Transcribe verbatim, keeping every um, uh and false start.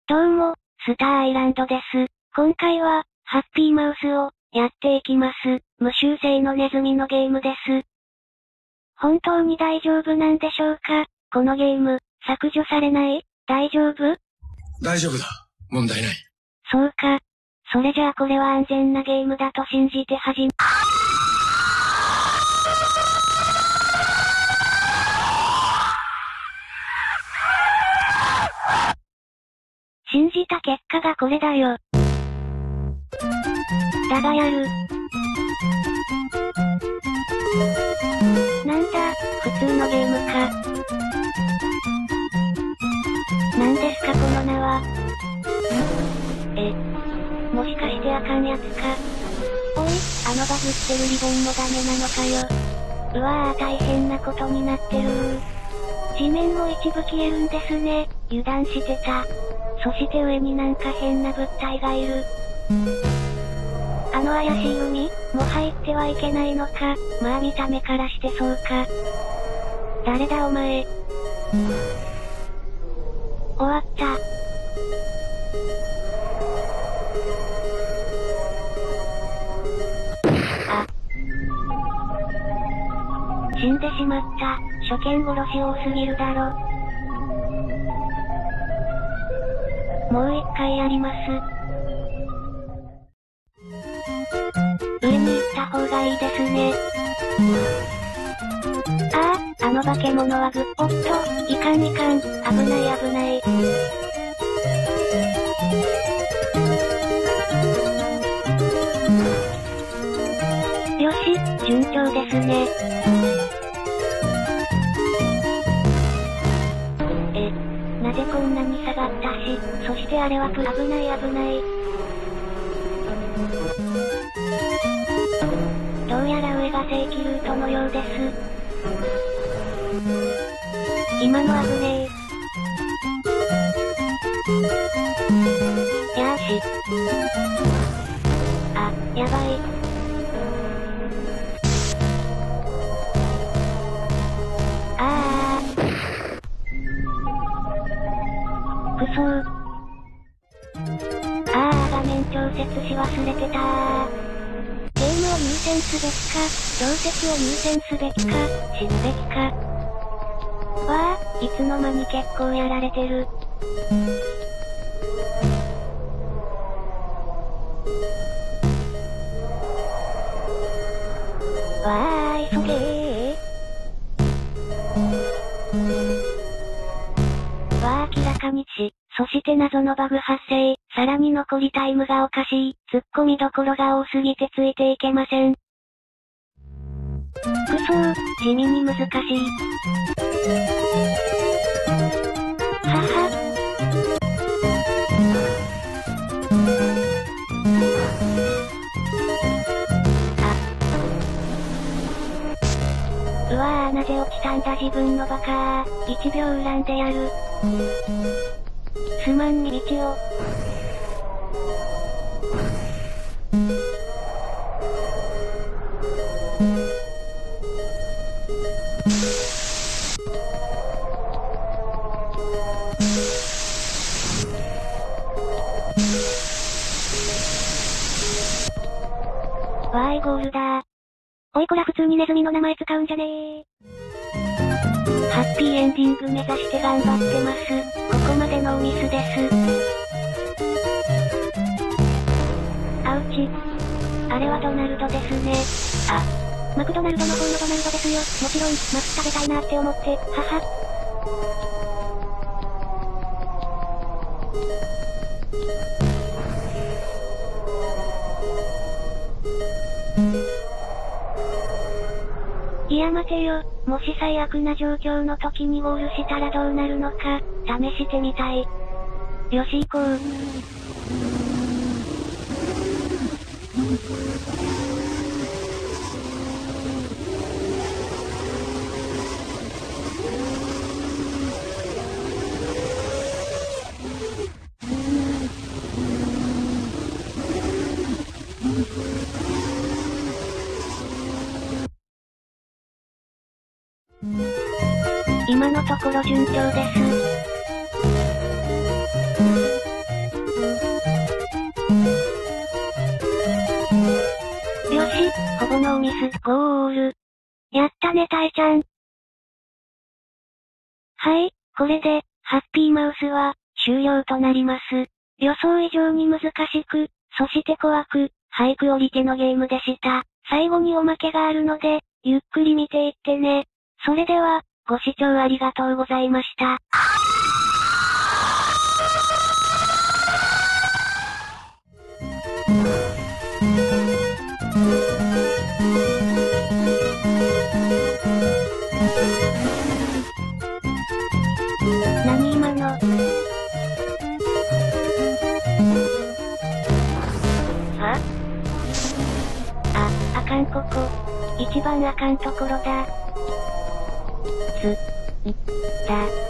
どうも、スターアイランドです。今回は、ハッピーマウスを、やっていきます。無修正のネズミのゲームです。本当に大丈夫なんでしょうか？このゲーム、削除されない？大丈夫？ 大丈夫だ。問題ない。 そうか。それじゃあこれは安全なゲームだと信じて始め、信じた結果がこれだよ。だがやる。なんだ、普通のゲームか。なんですかこの名は。え、もしかしてあかんやつか。おい、あのバグってるリボンもダメなのかよ。うわぁ大変なことになってるー。地面も一部消えるんですね。油断してた。そして上になんか変な物体がいる。あの怪しい海も入ってはいけないのか。まあ見た目からしてそうか。誰だお前。終わった。あ。死んでしまった。初見殺し多すぎるだろ。もう一回やります。上に行った方がいいですね。ああ、あの化け物はぐっ、おっと、いかんいかん、危ない危ない。よし、順調ですね。え、なぜこんなに下がったし、そしてあれはく、危ない危ない。どうやら上が正規ルートのようです。今の危ねえ。やーし。あ、やばい。あー。くそー。あー、画面調節し忘れてたー。ゲームを優先すべきか、調節を優先すべきか、死ぬべきか。わあ、いつの間に結構やられてる。わあ、急げー。わあ、明らかに死。そして謎のバグ発生。さらに残りタイムがおかしい。突っ込みどころが多すぎてついていけません。くそー、地味に難しい。はは。あ。うわーなぜ落ちたんだ自分のバカー。いちびょう恨んでやる。すまんに道を。わーいゴールだー。おいこら普通にネズミの名前使うんじゃねー。ハッピーエンディング目指して頑張ってます。ここまでのミスです。アウチ。あれはドナルドですね。あ、マクドナルドの方のドナルドですよ。もちろん、マック食べたいなって思って、はは。いや待てよ、もし最悪な状況の時にゴールしたらどうなるのか、試してみたい。よし行こう。今のところ順調です。 ドノーミス、ゴール。やったねタイちゃん。はい、これで、ハッピーマウスは、終了となります。予想以上に難しく、そして怖く、ハイクオリティのゲームでした。最後におまけがあるので、ゆっくり見ていってね。それでは、ご視聴ありがとうございました。何今の。は？あ、あかんここ。一番あかんところだ。つ、だ。